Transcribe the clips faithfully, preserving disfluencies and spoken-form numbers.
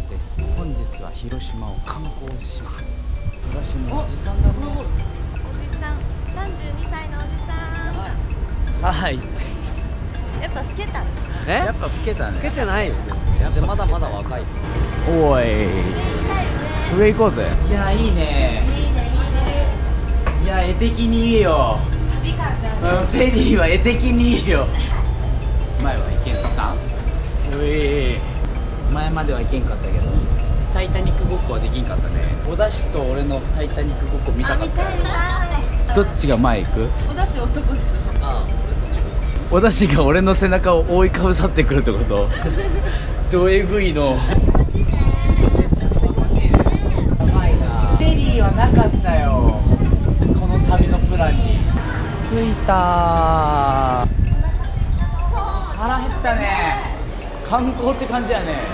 です。本日は広島を観光します。私もおじさんだね。 おじさん、さんじゅうにさいのおじさん。 はい。 やっぱ老けたね。 え？やっぱ老けたね。 老けてないよ。やっぱまだまだ若い。 おい。上行こうぜ。いやいいね。 いいねいいね。 いや絵的にいいよ。 旅感がある。 フェリーは絵的にいいよ。前は行けんかった？うい。前までは行けんかったけど、タイタニックごっこはできんかったね。おだしと俺のタイタニックごっこ見たかった。 見たい見たい。 どっちが前行く？ おだし男でしょ。 ああ、俺そっちです。 おだしが俺の背中を覆いかぶさってくるってこと？どえぐいの。めちゃくちゃ気持ちいいね。やばいな。フェリーはなかったよ、この旅のプランに。着いたー。腹減ったね。観光って感じやね。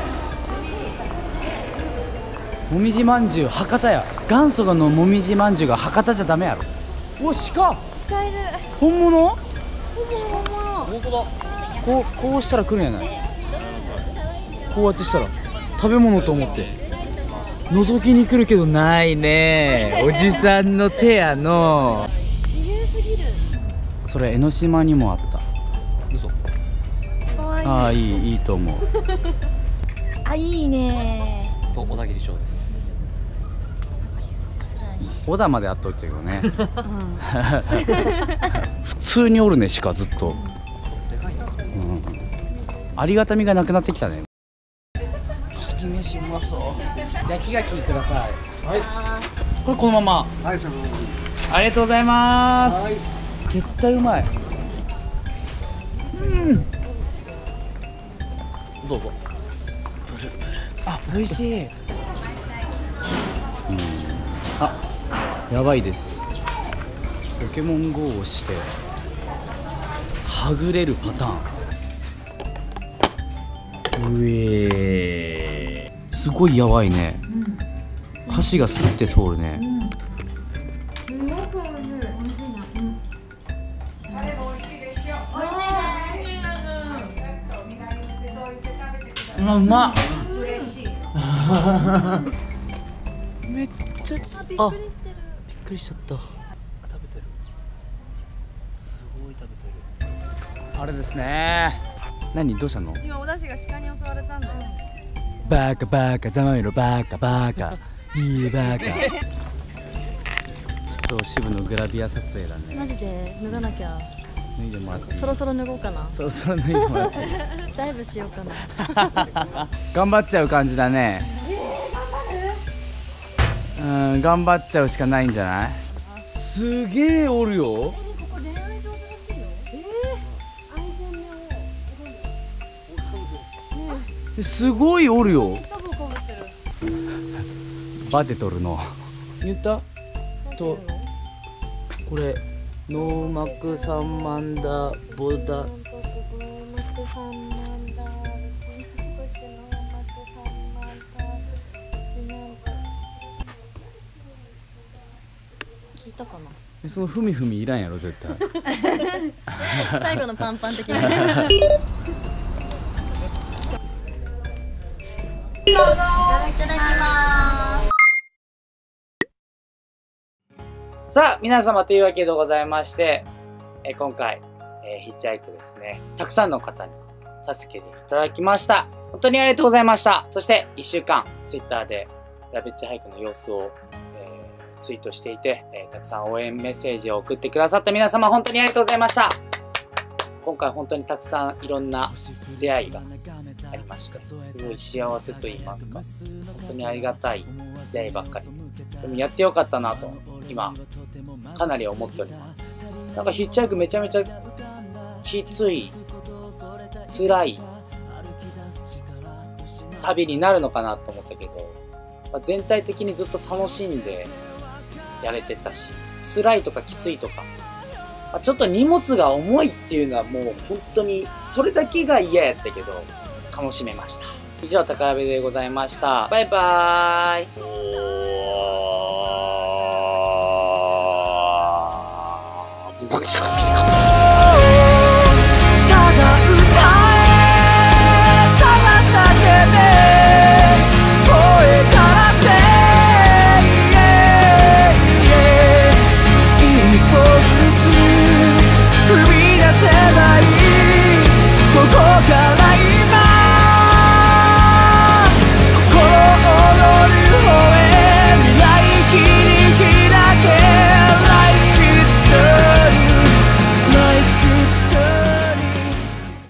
もみじまんじゅう博多や。元祖のもみじまんじゅうが博多じゃダメやろ。お、鹿使える。 本物？ 本物本物。 本当だ。 こう、こうしたら来るんやない。こうやってしたら食べ物と思って覗きに来るけどないね。おじさんの手やの。 自由すぎる。 それ江ノ島にもあった。 嘘。 かわいい。 ああ、いい、いいと思う。 あ、いいね。 と小田切町です。 小田まであっとっちゃうけどね。 うん。 普通におるね、鹿ずっと。 でかいな。 うん、ありがたみがなくなってきたね。かき飯うまそう。焼き牡蠣ください。はい。これこのまま。 はい、そのありがとうございます。絶対うまい。うん。 どうぞ。 あ、美味しい。うん、あ、やばいです。ポケモン ゴー をしてはぐれるパターン。うえー、すごいやばいね。箸がスッて通るね。 すごく美味しい。美味しいな。うん。あれ美味しいですよ。美味しいです。 あ、うまっ。 嬉しい。 めっちゃ、 あ、びっくりしてる。 びっくりしちゃった。食べてる。すごい食べてる。あれですね。何、どうしたの？ 今おだしが鹿に襲われたんだよ。 バカバカざまみろ、バカバカいいバカ。ちょっと渋のグラビア撮影だね。 マジで脱がなきゃ。 脱いでもらっていい？ そろそろ脱ごうかな。 そろそろ脱いでもらっていい？ ダイブしようかな。 頑張っちゃう感じだね。うん、頑張っちゃうしかないんじゃない？すげえおるよ。 ここ恋愛上手らしいよ。ええ。愛人の。 すごいおるよ。 タブかぶってる。 バテとるの。言ったと、これノーマクサンマンダボダ。 聞いたかな。 そのふみふみいらんやろ絶対。 最後のパンパン的な。いただきます。 さあ皆様、というわけでございまして、え今回、えー、ヒッチハイクですね、たくさんの方に助けていただきました。本当にありがとうございました。そしていっしゅうかん ツイッター でラベッチハイクの様子を、えー、ツイートしていて、えー、たくさん応援メッセージを送ってくださった皆様、本当にありがとうございました。今回本当にたくさんいろんな出会いがありまして、すごい幸せと言いますか、本当にありがたい出会いばっかり。でもやってよかったなと今かなり思っております。なんかヒッチハイクめちゃめちゃきつい、辛い旅になるのかなと思ったけど、まあ、全体的にずっと楽しんでやれてたし、辛いとかきついとか、まあ、ちょっと荷物が重いっていうのはもう本当にそれだけが嫌やったけど楽しめました。以上、宝部でございました。バイバーイ。おー